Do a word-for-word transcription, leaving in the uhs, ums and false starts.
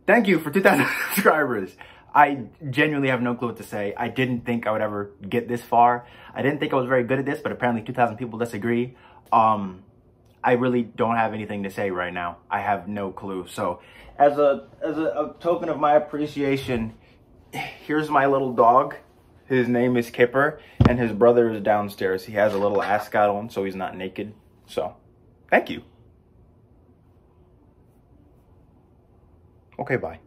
thank you for two thousand subscribers. I genuinely have no clue what to say. I didn't think I would ever get this far. I didn't think I was very good at this, but apparently two thousand people disagree. Um, I really don't have anything to say right now. I have no clue. So as a, as a, a token of my appreciation, here's my little dog. His name is Kipper, and his brother is downstairs. He has a little ascot on, so he's not naked. So, thank you. Okay, bye.